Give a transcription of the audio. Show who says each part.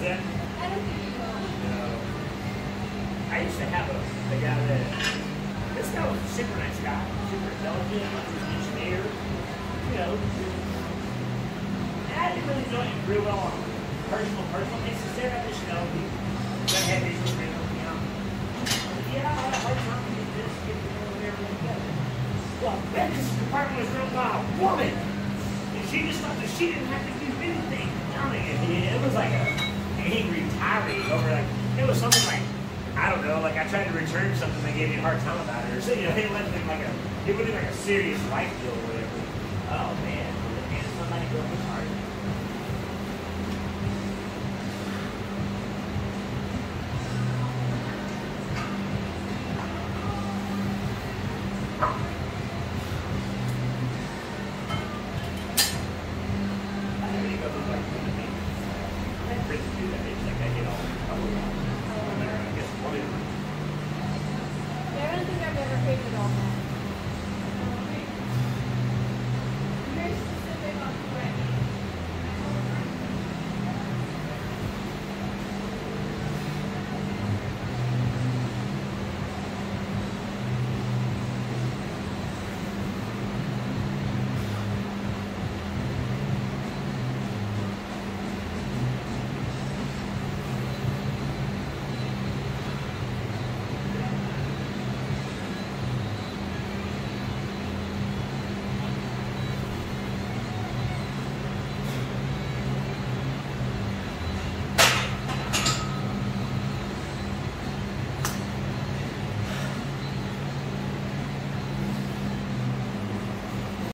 Speaker 1: that?
Speaker 2: I don't think you will.
Speaker 1: No. I used to have a guy that, this guy was a super nice guy, super intelligent, he was an engineer, you know. And I didn't really know him real well on personal basis there. I just know he had these with him, you know. Yeah, I had a hard time getting this, getting everything together. Well, Becca's department was run by a woman. And she just thought that she didn't have to do anything. I mean, it was like a angry tirade over like, it was something like, I don't know, like I tried to return something, they gave me a hard time about it. Or so, you know, it wasn't like a serious life deal or whatever. Oh man.